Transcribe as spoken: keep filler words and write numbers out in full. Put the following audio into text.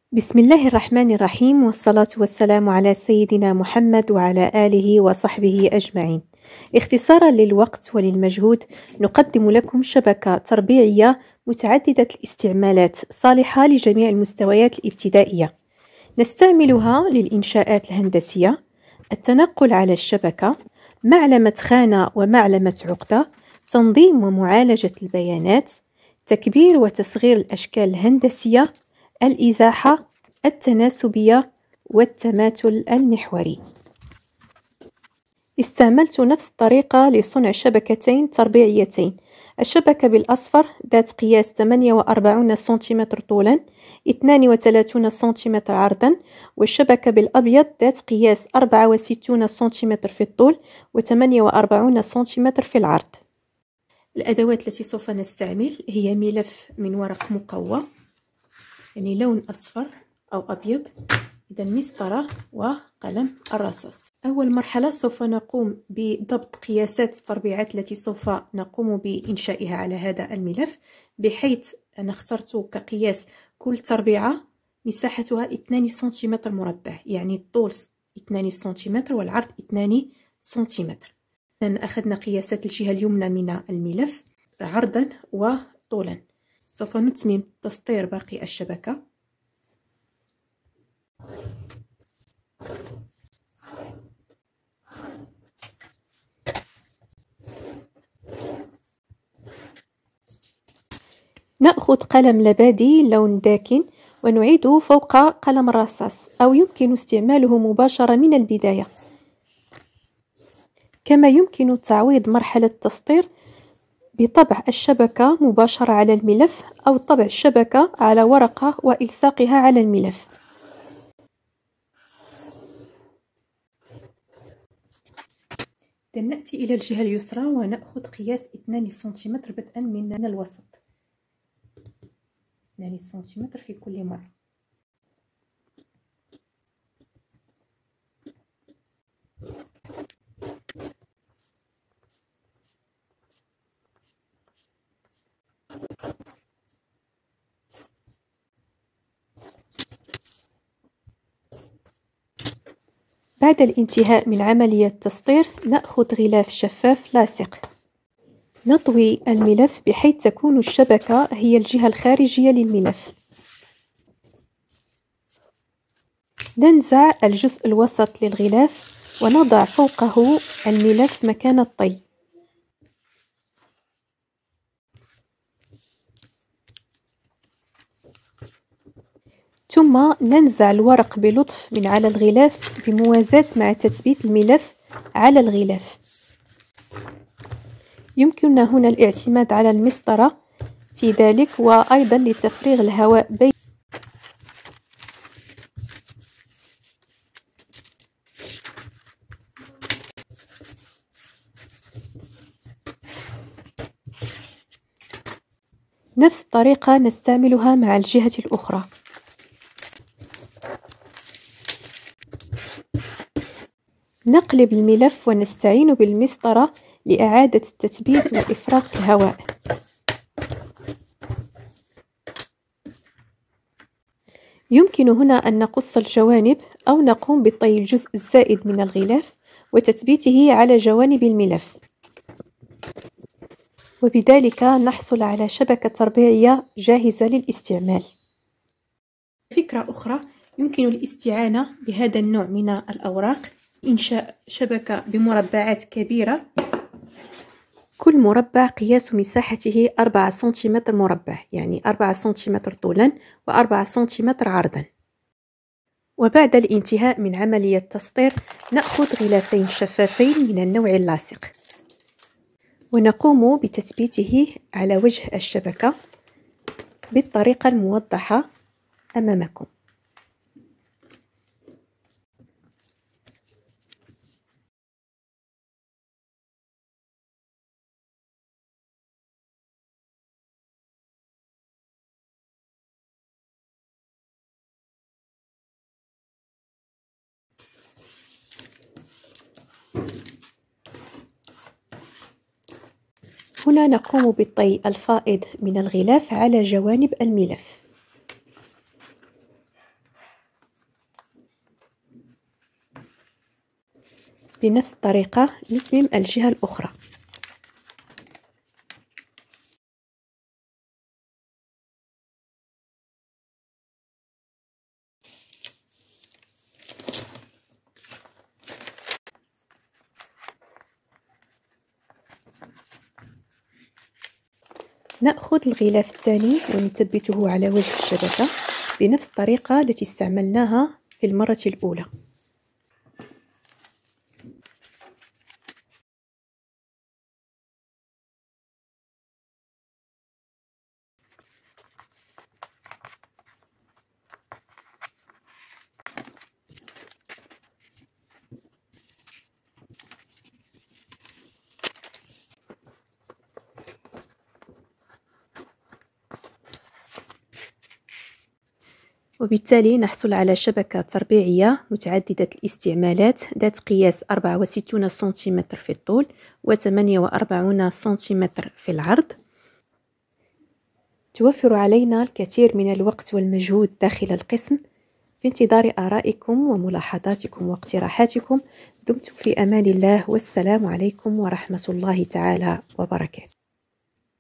بسم الله الرحمن الرحيم، والصلاة والسلام على سيدنا محمد وعلى آله وصحبه أجمعين. اختصارا للوقت وللمجهود، نقدم لكم شبكة تربيعية متعددة الاستعمالات صالحة لجميع المستويات الابتدائية. نستعملها للإنشاءات الهندسية، التنقل على الشبكة، معلمة خانة ومعلمة عقدة، تنظيم ومعالجة البيانات، تكبير وتصغير الأشكال الهندسية، الإزاحة، التناسبية، والتماثل المحوري. استعملت نفس الطريقة لصنع شبكتين تربيعيتين، الشبكة بالأصفر ذات قياس ثمانية وأربعين سنتيمتر طولا، اثنان وثلاثين سنتيمتر عرضا، والشبكة بالأبيض ذات قياس أربعة وستين سنتيمتر في الطول وثمانية وأربعين سنتيمتر في العرض. الأدوات التي سوف نستعمل هي ملف من ورق مقوى، يعني لون أصفر أو أبيض، إذا مسطرة وقلم الرصاص. أول مرحلة سوف نقوم بضبط قياسات التربيعات التي سوف نقوم بإنشائها على هذا الملف، بحيث أنا اخترت كقياس كل تربيعة مساحتها اثنان سنتيمتر مربع، يعني الطول اثنان سنتيمتر والعرض اثنان سنتيمتر. أخذنا قياسات الجهة اليمنى من الملف عرضا وطولا. سوف نتمم تسطير باقي الشبكة. نأخذ قلم لبادي لون داكن ونعيده فوق قلم الرصاص، أو يمكن استعماله مباشرة من البداية. كما يمكن تعويض مرحلة التسطير بطبع الشبكة مباشرة على الملف، أو طبع الشبكة على ورقة وإلصاقها على الملف. نأتي إلى الجهة اليسرى ونأخذ قياس اثنان سنتيمتر بدءا من الوسط، اثنان سنتيمتر في كل مرة. بعد الانتهاء من عملية التسطير، نأخذ غلاف شفاف لاصق، نطوي الملف بحيث تكون الشبكة هي الجهة الخارجية للملف. ننزع الجزء الوسط للغلاف ونضع فوقه الملف مكان الطي. ثم ننزع الورق بلطف من على الغلاف بموازاة مع تثبيت الملف على الغلاف. يمكننا هنا الاعتماد على المسطرة في ذلك، وأيضا لتفريغ الهواء بين نفس الطريقة نستعملها مع الجهة الأخرى. نقلب الملف ونستعين بالمسطرة لإعادة التثبيت وإفراغ الهواء. يمكن هنا أن نقص الجوانب أو نقوم بطي الجزء الزائد من الغلاف وتثبيته على جوانب الملف، وبذلك نحصل على شبكة تربيعية جاهزة للاستعمال. فكرة أخرى، يمكن الاستعانة بهذا النوع من الأوراق، إنشاء شبكة بمربعات كبيرة، كل مربع قياس مساحته أربعة سنتيمتر مربع، يعني أربعة سنتيمتر طولا وأربعة سنتيمتر عرضا. وبعد الانتهاء من عملية التسطير، نأخذ غلافين شفافين من النوع اللاصق ونقوم بتثبيته على وجه الشبكة بالطريقة الموضحة أمامكم. هنا نقوم بالطي الفائض من الغلاف على جوانب الملف. بنفس الطريقة نتمم الجهة الأخرى. نأخذ الغلاف الثاني ونثبته على وجه الشبكة بنفس الطريقة التي استعملناها في المرة الأولى. وبالتالي نحصل على شبكة تربيعية متعددة الاستعمالات ذات قياس أربعة وستون سنتيمتر في الطول و ثمانية وأربعين سنتيمتر في العرض. توفر علينا الكثير من الوقت والمجهود داخل القسم. في انتظار آرائكم وملاحظاتكم واقتراحاتكم. دمتم في أمان الله، والسلام عليكم ورحمة الله تعالى وبركاته.